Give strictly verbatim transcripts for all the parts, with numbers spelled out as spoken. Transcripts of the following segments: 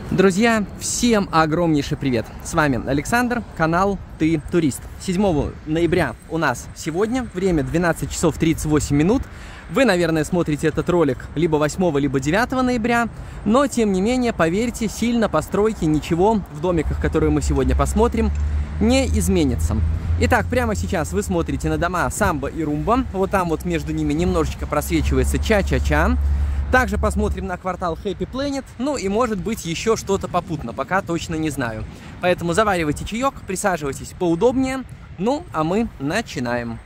Друзья, всем огромнейший привет! С вами Александр, канал Ты Турист. седьмого ноября у нас сегодня, время двенадцать часов тридцать восемь минут. Вы, наверное, смотрите этот ролик либо восьмого, либо девятого ноября, но, тем не менее, поверьте, сильно постройки ничего в домиках, которые мы сегодня посмотрим, не изменится. Итак, прямо сейчас вы смотрите на дома Самбо и Румбо. Вот там вот между ними немножечко просвечивается Ча-Ча-Ча. Также посмотрим на квартал Happy Planet, ну и может быть еще что-то попутно, пока точно не знаю. Поэтому заваривайте чаек, присаживайтесь поудобнее, ну а мы начинаем.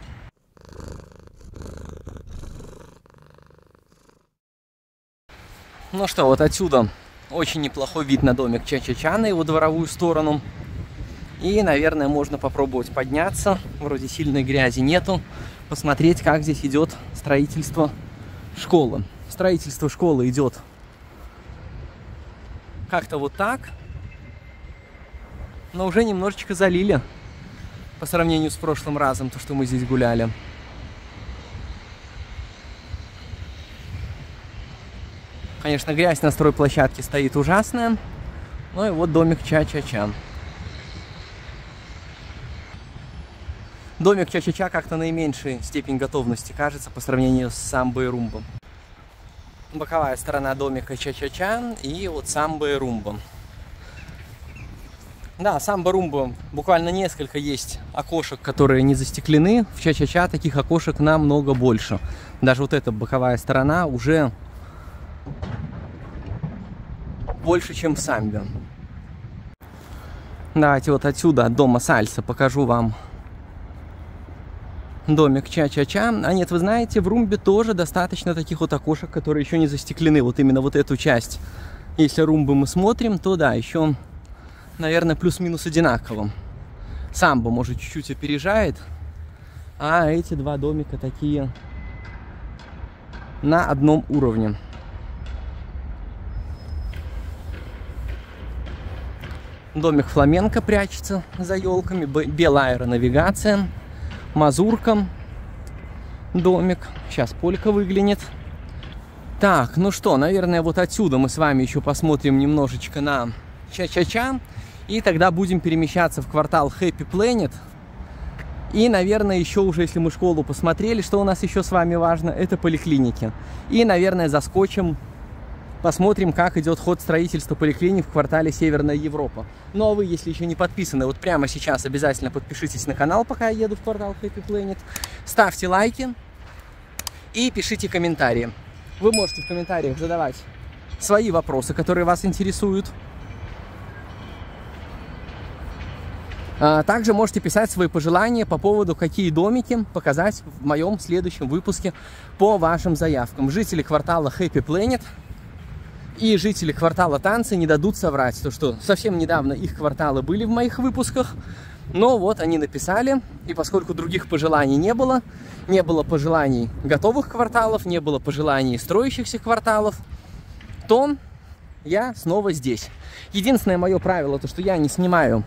Ну что, вот отсюда очень неплохой вид на домик Ча-Ча-Ча, на его дворовую сторону. И, наверное, можно попробовать подняться, вроде сильной грязи нету, посмотреть, как здесь идет строительство школы. Строительство школы идет как-то вот так, но уже немножечко залили по сравнению с прошлым разом, то, что мы здесь гуляли. Конечно, грязь на стройплощадке стоит ужасная, ну и вот домик Ча-Ча-Ча. Домик Ча-Ча-Ча как-то наименьшей степень готовности кажется по сравнению с Самбо и Румбо. Боковая сторона домика Ча-Ча-Ча и вот Самбо и Румбо. Да, Самбо-Румбо буквально несколько есть окошек, которые не застеклены. В Ча-Ча-Ча таких окошек намного больше. Даже вот эта боковая сторона уже больше, чем в Самбо. Давайте вот отсюда, от дома Сальса, покажу вам домик Ча-Ча-Ча. А нет, вы знаете, в Румбе тоже достаточно таких вот окошек, которые еще не застеклены. Вот именно вот эту часть. Если Румбу мы смотрим, то да, еще, наверное, плюс-минус одинаково. Самбо, может, чуть-чуть опережает. А эти два домика такие на одном уровне. Домик Фламенко прячется за елками. Белая аэронавигация. Мазурка, домик. Сейчас Полька выглянет. Так, ну что, наверное, вот отсюда мы с вами еще посмотрим немножечко на Ча-Ча-Ча. И тогда будем перемещаться в квартал Happy Planet. И, наверное, еще уже, если мы школу посмотрели, что у нас еще с вами важно, это поликлиники. И, наверное, заскочим, посмотрим, как идет ход строительства поликлиник в квартале Северная Европа. Ну а вы, если еще не подписаны, вот прямо сейчас обязательно подпишитесь на канал, пока я еду в квартал Happy Planet. Ставьте лайки и пишите комментарии. Вы можете в комментариях задавать свои вопросы, которые вас интересуют. Также можете писать свои пожелания по поводу, какие домики показать в моем следующем выпуске по вашим заявкам. Жители квартала Happy Planet и жители квартала Танцы не дадут соврать, то что совсем недавно их кварталы были в моих выпусках, но вот они написали, и поскольку других пожеланий не было, не было пожеланий готовых кварталов, не было пожеланий строящихся кварталов, то я снова здесь. Единственное мое правило, то что я не снимаю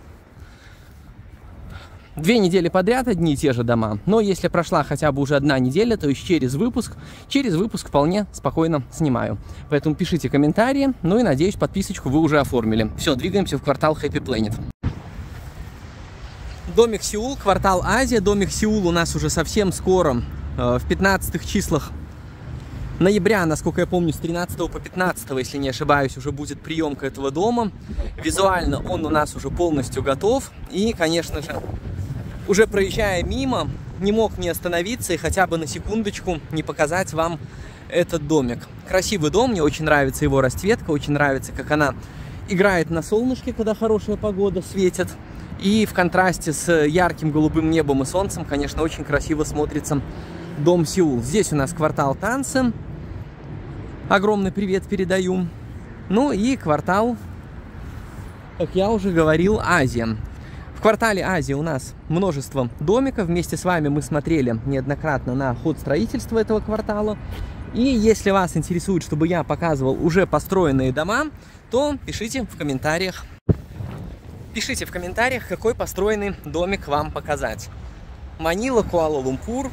две недели подряд одни и те же дома, но если прошла хотя бы уже одна неделя, то есть через выпуск, через выпуск вполне спокойно снимаю. Поэтому пишите комментарии, ну и надеюсь, подписочку вы уже оформили. Все, двигаемся в квартал Happy Planet. Домик Сеул, квартал Азия. Домик Сеул у нас уже совсем скоро, в пятнадцатых числах ноября, насколько я помню, с тринадцатого по пятнадцатое, если не ошибаюсь, уже будет приемка этого дома. Визуально он у нас уже полностью готов. И, конечно же, уже проезжая мимо, не мог не остановиться и хотя бы на секундочку не показать вам этот домик. Красивый дом, мне очень нравится его расцветка, очень нравится, как она играет на солнышке, когда хорошая погода светит. И в контрасте с ярким голубым небом и солнцем, конечно, очень красиво смотрится дом Сеул. Здесь у нас квартал Танцы. Огромный привет передаю. Ну и квартал, как я уже говорил, Азия. В квартале Азия у нас множество домиков. Вместе с вами мы смотрели неоднократно на ход строительства этого квартала. И если вас интересует, чтобы я показывал уже построенные дома, то пишите в комментариях. Пишите в комментариях, какой построенный домик вам показать. Манила, Куала-Лумпур,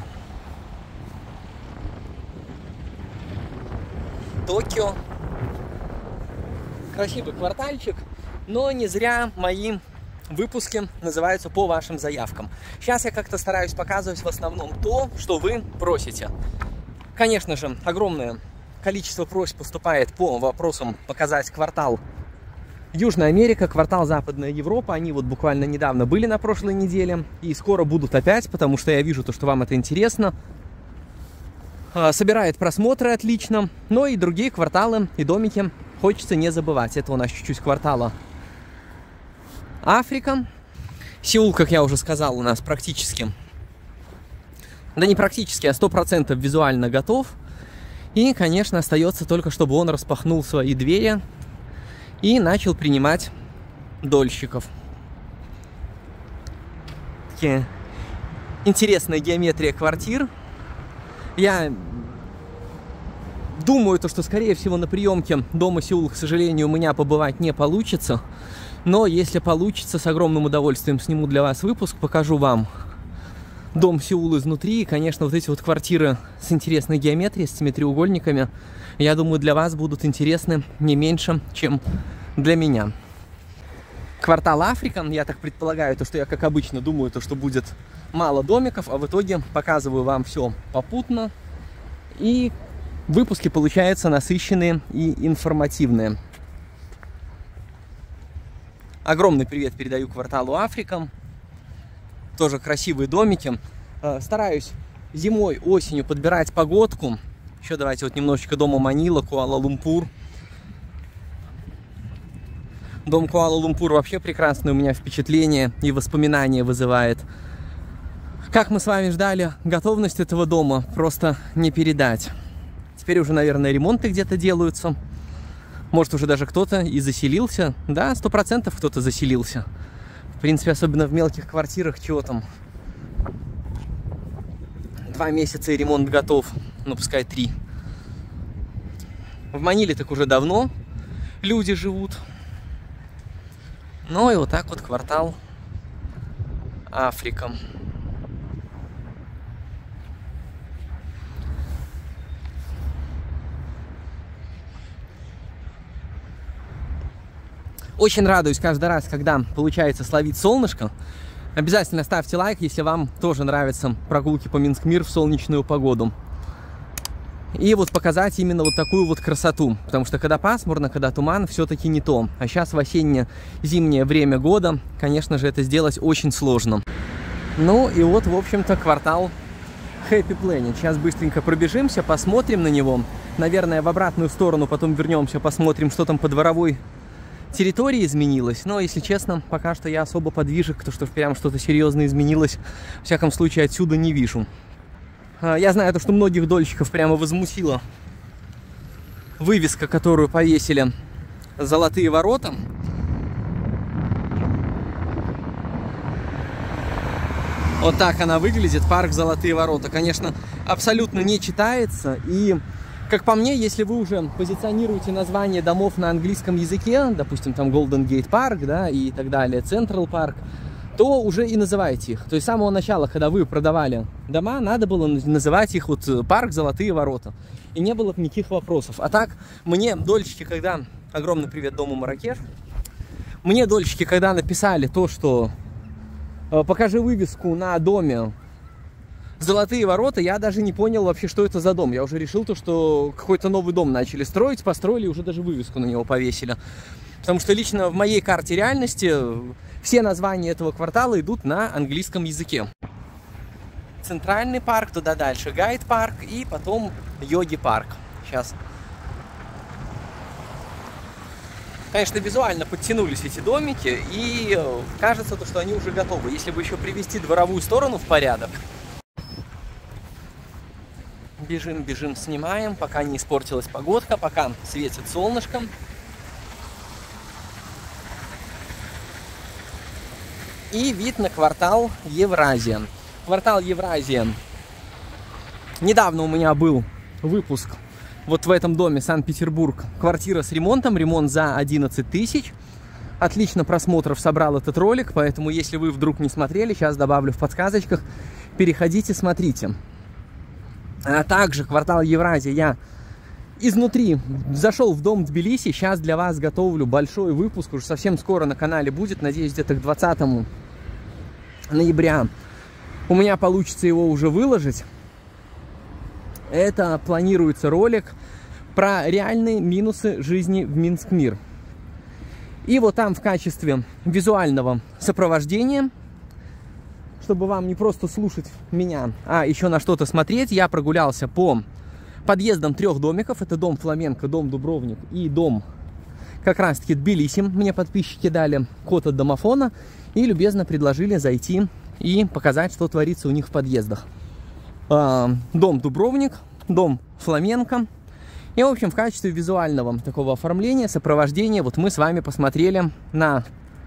Токио. Красивый квартальчик, но не зря мои выпуски называются по вашим заявкам. Сейчас я как-то стараюсь показывать в основном то, что вы просите. Конечно же, огромное количество просьб поступает по вопросам показать квартал Южная Америка, квартал Западная Европа. Они вот буквально недавно были на прошлой неделе и скоро будут опять, потому что я вижу то, что вам это интересно. Собирает просмотры отлично, но и другие кварталы и домики хочется не забывать. Это у нас чуть-чуть квартала Африка. Сеул, как я уже сказал, у нас практически, да не практически, а сто процентов визуально готов. И, конечно, остается только, чтобы он распахнул свои двери и начал принимать дольщиков. Такие интересная геометрия квартир. Я думаю, то, что, скорее всего, на приемке дома Сеул, к сожалению, у меня побывать не получится. Но если получится, с огромным удовольствием сниму для вас выпуск, покажу вам дом Сеул изнутри. И, конечно, вот эти вот квартиры с интересной геометрией, с этими треугольниками, я думаю, для вас будут интересны не меньше, чем для меня. Квартал Африка, я так предполагаю, то, что я, как обычно, думаю, то, что будет мало домиков, а в итоге показываю вам все попутно. И выпуски получаются насыщенные и информативные. Огромный привет передаю кварталу Африка. Тоже красивые домики. Стараюсь зимой, осенью подбирать погодку. Еще давайте вот немножечко дома Манила, Куала-Лумпур. Дом Куала-Лумпур вообще прекрасное у меня впечатление и воспоминания вызывает. Как мы с вами ждали готовность этого дома, просто не передать. Теперь уже, наверное, ремонты где-то делаются. Может, уже даже кто-то и заселился. Да, сто процентов кто-то заселился. В принципе, особенно в мелких квартирах, чего там. Два месяца и ремонт готов. Ну, пускай три. В Маниле так уже давно люди живут. Ну и вот так вот квартал Африка. Очень радуюсь каждый раз, когда получается словить солнышко. Обязательно ставьте лайк, если вам тоже нравятся прогулки по Минск-Мир в солнечную погоду. И вот показать именно вот такую вот красоту. Потому что когда пасмурно, когда туман, все-таки не то. А сейчас в осенне-зимнее время года, конечно же, это сделать очень сложно. Ну и вот, в общем-то, квартал Happy Planet. Сейчас быстренько пробежимся, посмотрим на него. Наверное, в обратную сторону потом вернемся, посмотрим, что там по дворовой территория изменилась, но, если честно, пока что я особо подвижек, то что прям что-то серьезно изменилось, в всяком случае, отсюда не вижу. Я знаю, то, что многих дольщиков прямо возмутила вывеска, которую повесили «Золотые ворота». Вот так она выглядит, парк «Золотые ворота». Конечно, абсолютно не читается, и как по мне, если вы уже позиционируете название домов на английском языке, допустим, там Golden Gate Park, да, и так далее, Central Park, то уже и называйте их. То есть с самого начала, когда вы продавали дома, надо было называть их вот парк «Золотые ворота». И не было никаких вопросов. А так, мне дольщики, когда... Огромный привет дому Марракеш. Мне дольщики, когда написали то, что покажи вывеску на доме «Золотые ворота», я даже не понял вообще, что это за дом. Я уже решил то, что какой-то новый дом начали строить, построили, уже даже вывеску на него повесили. Потому что лично в моей карте реальности все названия этого квартала идут на английском языке. Центральный парк, туда дальше Гайд-парк и потом Йоги-парк. Сейчас. Конечно, визуально подтянулись эти домики, и кажется, то, что они уже готовы. Если бы еще привести дворовую сторону в порядок. Бежим, бежим, снимаем, пока не испортилась погодка, пока светит солнышко. И вид на квартал Евразия. Квартал Евразия. Недавно у меня был выпуск вот в этом доме, Санкт-Петербург. Квартира с ремонтом, ремонт за одиннадцать тысяч. Отлично просмотров собрал этот ролик, поэтому если вы вдруг не смотрели, сейчас добавлю в подсказочках, переходите, смотрите. А также квартал Евразия я изнутри зашел в дом Тбилиси. Сейчас для вас готовлю большой выпуск. Уже совсем скоро на канале будет. Надеюсь, где-то к двадцатому ноября у меня получится его уже выложить. Это планируется ролик про реальные минусы жизни в Минскмир. И вот там в качестве визуального сопровождения, чтобы вам не просто слушать меня, а еще на что-то смотреть, я прогулялся по подъездам трех домиков. Это дом Фламенко, дом Дубровник и дом как раз-таки Тбилиси. Мне подписчики дали код от домофона и любезно предложили зайти и показать, что творится у них в подъездах. Дом Дубровник, дом Фламенко. И, в общем, в качестве визуального такого оформления, сопровождения, вот мы с вами посмотрели на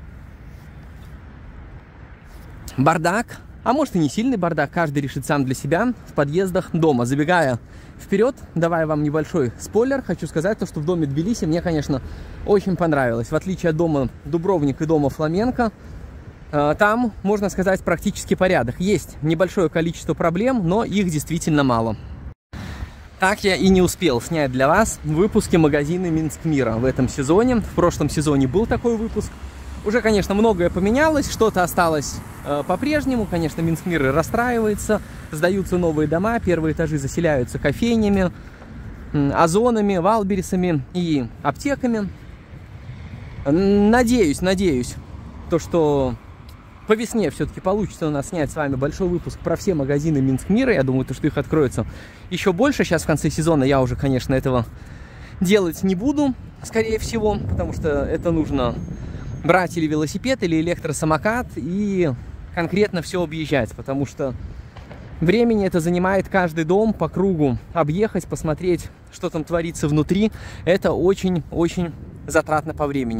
бардак, а может и не сильный бардак, каждый решит сам для себя в подъездах дома. Забегая вперед, давая вам небольшой спойлер, хочу сказать то, что в доме Тбилиси мне, конечно, очень понравилось. В отличие от дома Дубровник и дома Фламенко, там, можно сказать, практически порядок. Есть небольшое количество проблем, но их действительно мало. Так я и не успел снять для вас выпуски магазина Минскмира в этом сезоне. В прошлом сезоне был такой выпуск. Уже, конечно, многое поменялось, что-то осталось э, по-прежнему. Конечно, Минскмир расстраивается, сдаются новые дома, первые этажи заселяются кофейнями, э, озонами, валбересами и аптеками. Надеюсь, надеюсь, то, что по весне все-таки получится у нас снять с вами большой выпуск про все магазины Минскмира. Я думаю, то, что их откроется еще больше. Сейчас в конце сезона я уже, конечно, этого делать не буду, скорее всего, потому что это нужно брать или велосипед, или электросамокат и конкретно все объезжать, потому что времени это занимает каждый дом по кругу объехать, посмотреть, что там творится внутри. Это очень-очень затратно по времени.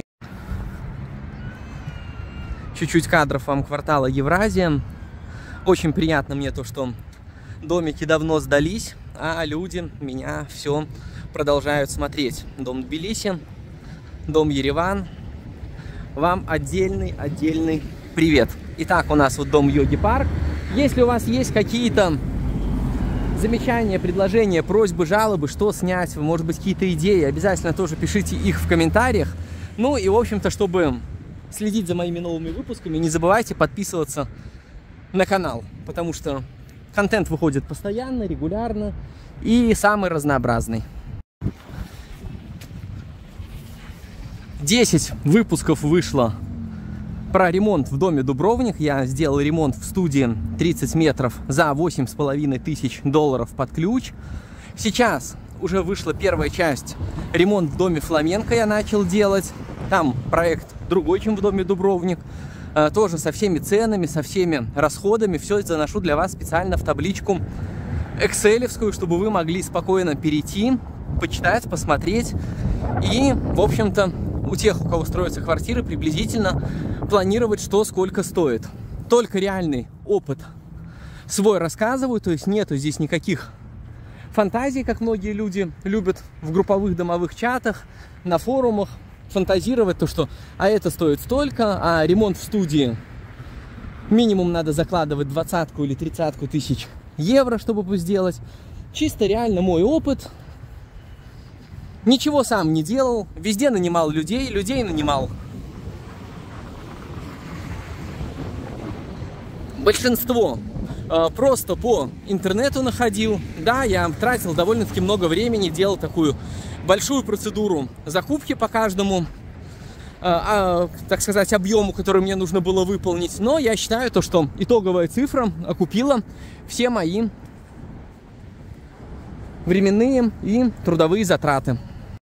Чуть-чуть кадров вам квартала Евразия. Очень приятно мне то, что домики давно сдались, а люди меня все продолжают смотреть. Дом Тбилиси, дом Ереван. Вам отдельный-отдельный привет. Итак, у нас вот дом Йоги Парк. Если у вас есть какие-то замечания, предложения, просьбы, жалобы, что снять, может быть, какие-то идеи, обязательно тоже пишите их в комментариях. Ну и, в общем-то, чтобы следить за моими новыми выпусками, не забывайте подписываться на канал, потому что контент выходит постоянно, регулярно и самый разнообразный. десять выпусков вышло про ремонт в доме Дубровник. Я сделал ремонт в студии тридцать метров за восемь с половиной тысяч долларов под ключ. Сейчас уже вышла первая часть. Ремонт в доме Фламенко я начал делать. Там проект другой, чем в доме Дубровник. А, тоже со всеми ценами, со всеми расходами. Все это заношу для вас специально в табличку экселевскую, чтобы вы могли спокойно перейти, почитать, посмотреть. И, в общем-то, у тех, у кого строятся квартиры, приблизительно планировать, что сколько стоит. Только реальный опыт свой рассказываю, то есть нету здесь никаких фантазий, как многие люди любят в групповых домовых чатах, на форумах фантазировать, то что а это стоит столько, а ремонт в студии минимум надо закладывать двадцатку или тридцатку тысяч евро, чтобы сделать. Чисто реально мой опыт. Ничего сам не делал, везде нанимал людей, людей нанимал большинство э, просто по интернету находил. Да, я тратил довольно-таки много времени, делал такую большую процедуру закупки по каждому, э, э, так сказать, объему, который мне нужно было выполнить. Но я считаю, то, что итоговая цифра окупила все мои временные и трудовые затраты.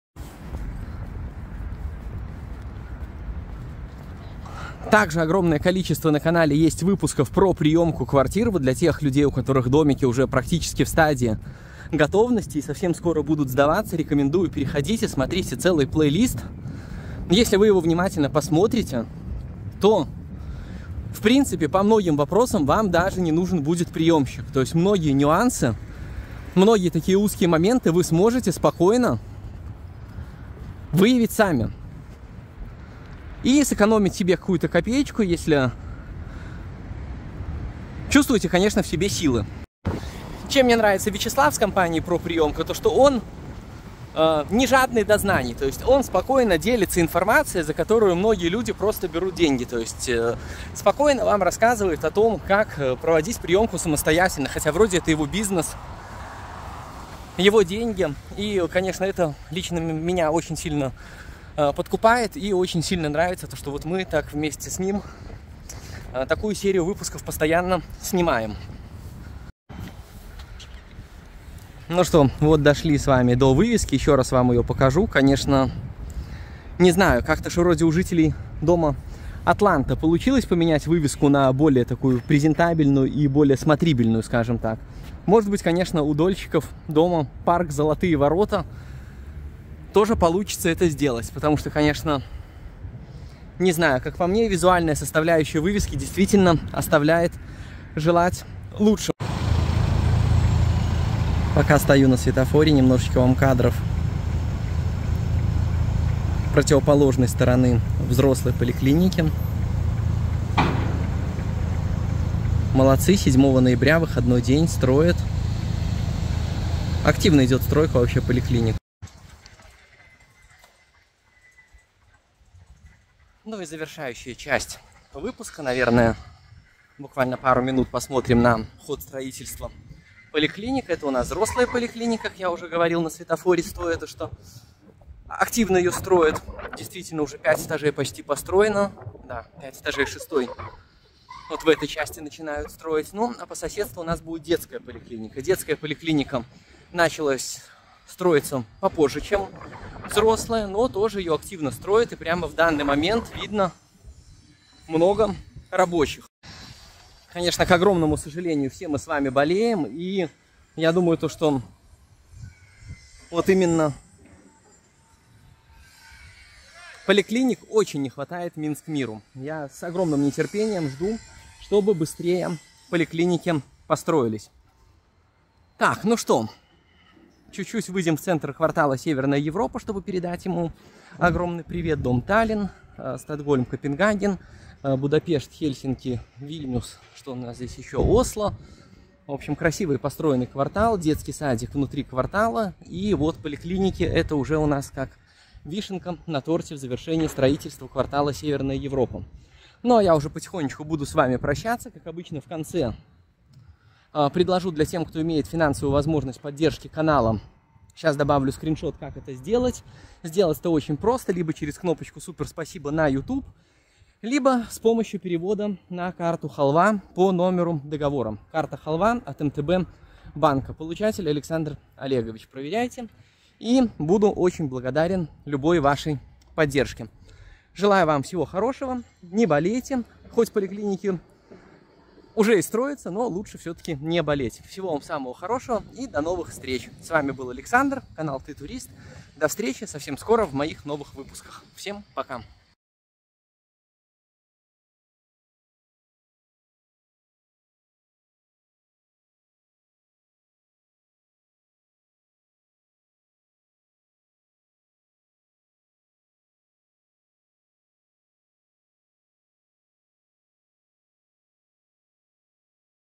Также огромное количество на канале есть выпусков про приемку квартир. Вот для тех людей, у которых домики уже практически в стадии готовности и совсем скоро будут сдаваться, рекомендую, переходите, смотрите целый плейлист. Если вы его внимательно посмотрите, то, в принципе, по многим вопросам вам даже не нужен будет приемщик. То есть многие нюансы, многие такие узкие моменты вы сможете спокойно выявить сами. И сэкономить себе какую-то копеечку, если чувствуете, конечно, в себе силы. Чем мне нравится Вячеслав с компанией ProPриемка, то что он э, не жадный до знаний. То есть он спокойно делится информацией, за которую многие люди просто берут деньги. То есть э, спокойно вам рассказывает о том, как проводить приемку самостоятельно, хотя вроде это его бизнес, его деньги. И, конечно, это лично меня очень сильно э, подкупает и очень сильно нравится, то, что вот мы так вместе с ним э, такую серию выпусков постоянно снимаем. Ну что, вот дошли с вами до вывески, еще раз вам ее покажу. Конечно, не знаю, как-то же вроде у жителей дома Атланта получилось поменять вывеску на более такую презентабельную и более смотрибельную, скажем так. Может быть, конечно, у дольщиков дома парк «Золотые ворота» тоже получится это сделать, потому что, конечно, не знаю, как по мне, визуальная составляющая вывески действительно оставляет желать лучшего. Пока стою на светофоре, немножечко вам кадров противоположной стороны взрослой поликлиники. Молодцы, седьмого ноября, выходной день, строят. Активно идет стройка вообще поликлиник. Ну и завершающая часть выпуска, наверное, буквально пару минут посмотрим на ход строительства. Поликлиника, это у нас взрослая поликлиника, как я уже говорил, на светофоре стоит, что активно ее строят. Действительно, уже пять этажей почти построено. Да, пять этажей, шестой. Вот в этой части начинают строить. Ну, а по соседству у нас будет детская поликлиника. Детская поликлиника началась строиться попозже, чем взрослая, но тоже ее активно строят. И прямо в данный момент видно много рабочих. Конечно, к огромному сожалению, все мы с вами болеем, и я думаю, то, что вот именно поликлиник очень не хватает Минск-Миру. Я с огромным нетерпением жду, чтобы быстрее поликлиники построились. Так, ну что, чуть-чуть выйдем в центр квартала Северная Европа, чтобы передать ему огромный привет. Дом Таллин, Стокгольм, Копенгаген, Будапешт, Хельсинки, Вильнюс, что у нас здесь еще, Осло. В общем, красивый построенный квартал, детский садик внутри квартала. И вот поликлиники, это уже у нас как вишенка на торте в завершении строительства квартала Северная Европа. Ну, а я уже потихонечку буду с вами прощаться. Как обычно, в конце предложу для тех, кто имеет финансовую возможность поддержки канала. Сейчас добавлю скриншот, как это сделать. Сделать это очень просто, либо через кнопочку «Супер спасибо» на YouTube, либо с помощью перевода на карту Халва по номеру договора. Карта Халва от эм тэ бэ банка. Получатель Александр Олегович. Проверяйте. И буду очень благодарен любой вашей поддержке. Желаю вам всего хорошего. Не болейте. Хоть поликлиники уже и строятся, но лучше все-таки не болеть. Всего вам самого хорошего и до новых встреч. С вами был Александр, канал Ты Турист. До встречи совсем скоро в моих новых выпусках. Всем пока.